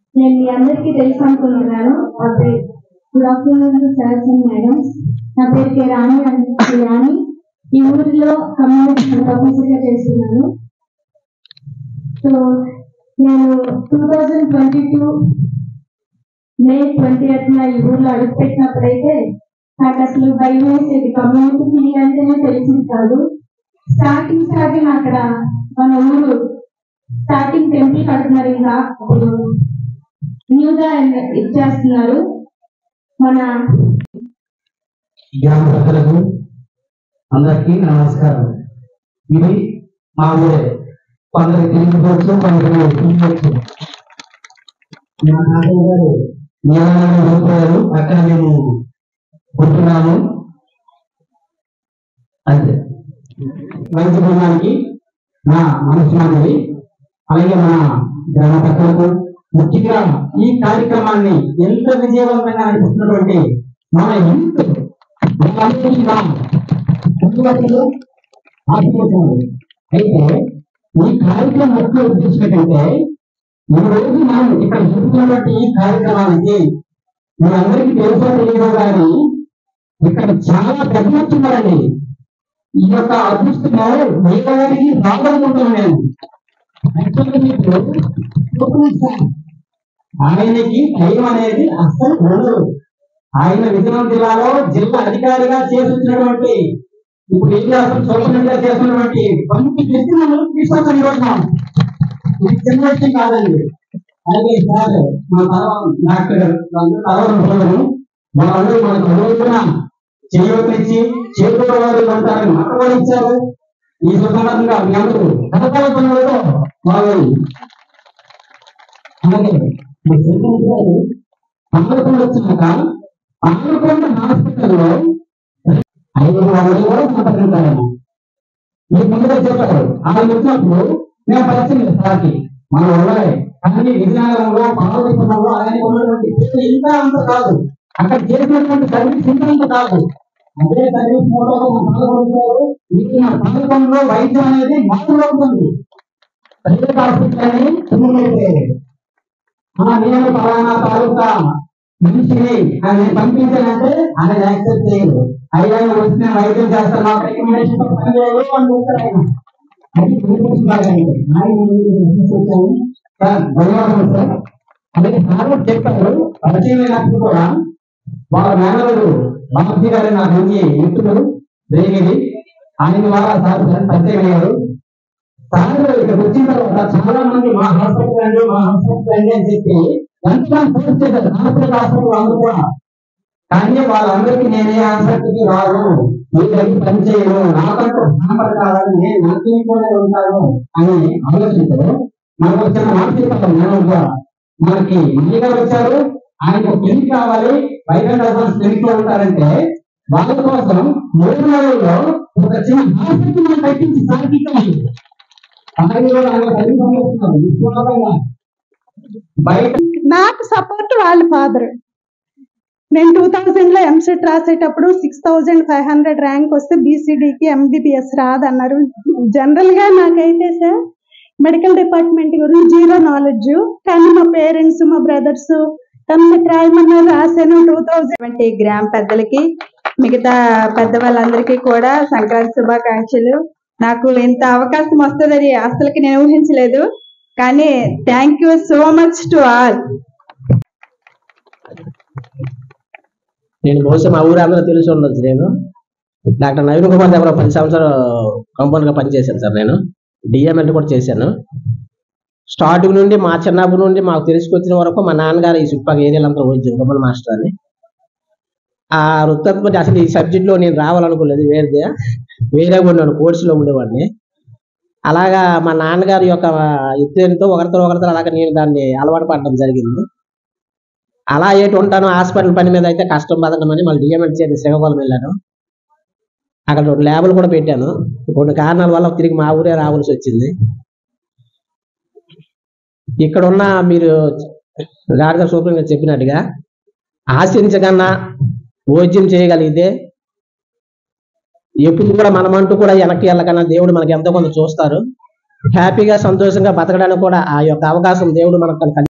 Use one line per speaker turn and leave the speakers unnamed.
నేను మీ అందరికీ తెలుసు అనుకుంటున్నాను. Good afternoon sirs and madams. నా పేరు కే రాణి. ఈ ఊరిలో కమ్యూనిటీ హెల్త్ ఆఫీసర్గా చేస్తున్నాను. సో నేను 2022 మే 20th ఈ ఊర్లో అడుగుపెట్టినప్పుడైతే నాకు అసలు భయం వేసేది. కమ్యూనిటీ ఫీల్ అంటేనే తెలిసింది కాదు. స్టార్టింగ్ అక్కడ మన ఊరు స్టార్టింగ్ టెంపుల్ కడుతున్నారు. ఇంకా అప్పుడు న్యూగా ఇచ్చేస్తున్నారు. మన
గ్రామ ప్రజలకు అందరికీ నమస్కారం. ఇది మా ఊరే, కొందరికి తెలియవచ్చు, కొందరికి తెలియవచ్చు. మా తాతయ్య గారు రూపాయలు అక్కడ మేము ఉంటున్నాము. అంతే. వైద్య బృందానికి నా మనసుమంది, అలాగే మన గ్రామ ప్రజలకు, ముఖ్యంగా ఈ కార్యక్రమాన్ని ఎంత విజయవంతంగా నడిపిస్తున్నటువంటి మన అయితే ఈ కార్యక్రమం ముఖ్య ఉద్దేశం ఏంటంటే, ఈ రోజు మనం ఇక్కడ చూస్తున్నటువంటి ఈ కార్యక్రమానికి మీ అందరికీ తెలుసో తెలియదు కానీ ఇక్కడ చాలా పెద్ద వచ్చిందండి. ఈ యొక్క అదృష్టంలో వేగవారికి రాబోతుంటాను నేను. ఆయనకి టైం అనేది అస్సలు ఉండదు. ఆయన విజయనగరం జిల్లాలో జిల్లా అధికారిగా చేస్తున్నటువంటి, ఇప్పుడు ఏం చేస్తాం సూపరింటెండెంట్ గా చేస్తున్నటువంటి మంచి వ్యక్తులను తీసుకొచ్చిన రోజు ఇది చిన్న విషయం కాదండి. అలాగే సార్ మా డాక్టర్ వాళ్ళందరూ మనకు రోజున చేయవచ్చి చేతుల వారు అంటారని మాట ఇచ్చారు. ఈ సందర్భంగా మీ అందరూ కథపడుతున్నదో బాగుంది. అలాగే మా చిరుమూర్తి గారు అమలకొండ వచ్చాక అమలకొండ హాస్పిటల్లో 500 కూడా సంప్రదించారు. మీకు ముందుగా చెప్పారు. ఆయన వచ్చినప్పుడు మేము పరిచయం సార్కి మన ఉన్నాయి. కానీ విజయనగరంలో పార్వతీపురంలో ఆయన ఉన్నటువంటి ఇంకా అంత కాదు, అక్కడ చేసినటువంటి సర్వీస్ ఇంకా అంత కాదు. అదే సర్వీస్ మోడల్ పాల్గొంటారు. ఇది నా పాల్గొనలో వైద్యం అనేది మామూలు అవుతుంది. ప్రైవేట్ హాస్పిటల్ అని నేను పలానా తాలూకా మనిషిని ఆయన పంపించానంటే ఆయన యాక్సెప్ట్ చేయదు. అయినా వచ్చిన వైద్యం చేస్తారు, మాకు రికమెండేషన్ అది ధన్యవాదాలు సార్. అలాగే సార్ చెప్పారు పరిచయమైనప్పుడు కూడా వాళ్ళ మేనలు బాబుజీ గారి నాకు మంచి మిత్రులు జరిగేది. ఆయన ద్వారా సార్ పరిచయం అయ్యారు. సార్ ఇక్కడ వచ్చిన తర్వాత చాలా మంది మా హాస్పిటల్ అండి అని చెప్పి ఎంతో ఫోర్స్ చేశారు. హాస్పిటల్ అందరూ కూడా. కానీ వాళ్ళందరికీ నేనే హాస్పిటల్కి రాను, మీ దగ్గర పనిచేయను, నాకంటూ సాంబర్ కావాలి, నేను నాతోనే ఉంటాను అని ఆలోచించారు. మనకు వచ్చిన మానసిక మనకి మళ్ళీ గారు వచ్చారు. ఆయనకు పెళ్లి కావాలి, బయట పెళ్లిలో ఉంటారంటే వాళ్ళ కోసం 3 నెలల్లో ఒక చిన్న హాస్పిటల్ మనం కట్టించి సాధించాలి.
నాకు సపోర్ట్ వాళ్ళ ఫాదర్. నేను 2000 ఎంసెట్ రాసేటప్పుడు 6500 ర్యాంక్ వస్తే బీసీడీకి ఎంబీబీఎస్ రాదన్నారు. జనరల్ గా నాకైతే సార్ మెడికల్ డిపార్ట్మెంట్ గురించి 0 నాలెడ్జ్. కానీ మా పేరెంట్స్, మా బ్రదర్స్ ఎంసెట్ రాయమన్నారు, రాశాను. 2020 గ్రామ పెద్దలకి, మిగతా పెద్దవాళ్ళందరికీ కూడా సంక్రాంతి శుభాకాంక్షలు. నాకు ఇంత అవకాశం వస్తుందని అసలుకి నేను ఊహించలేదు. కానీ thank you so much to all.
నేను బహుశా మా ఊరు అందరూ తెలిసి ఉండొచ్చు. నేను డాక్టర్ నవీన్ కుమార్ దగ్గర 10 సంవత్సరాలు కంపౌండర్గా పనిచేశాను సార్. నేను డిఎంఎల్ కూడా చేశాను. స్టార్టింగ్ నుండి మా చిన్నప్పటి నుండి మాకు తెలుసుకొచ్చిన వరకు మా నాన్నగారు ఈ చుట్టుపక్కల ఏరియాలంతా వైద్యం గొప్పల మాస్టర్ అని. ఆ వృత్తి అసలు ఈ సబ్జెక్ట్లో నేను రావాలనుకోలేదు, వేరేగా ఉన్నాను, కోర్సులో ఉండేవాడిని. అలాగా మా నాన్నగారి యొక్క ఎత్తుతో ఒకరితో అలాగా నేను దాన్ని అలవాటు పడడం జరిగింది. అలా ఏటు ఉంటాను. హాస్పిటల్ పని మీద అయితే కష్టం పడడం అని మళ్ళీ డిఎంఎల్ చేసి శ్రీకాకుళం వెళ్ళాను. అక్కడ 2 ల్యాబులు కూడా పెట్టాను. కొన్ని కారణాల వల్ల తిరిగి మా ఊరే రావాల్సి వచ్చింది. ఇక్కడ ఉన్న మీరు గాడిగా సూపర్గా చెప్పినట్టుగా ఆశించకన్నా భోజ్యం చేయగలిగితే ఎప్పుడు కూడా మనమంటూ కూడా వెనక్కి వెళ్ళకన్నా దేవుడు మనకి ఎంతో కొంత చూస్తారు. హ్యాపీగా సంతోషంగా బతకడానికి కూడా ఆ యొక్క అవకాశం దేవుడు మనకు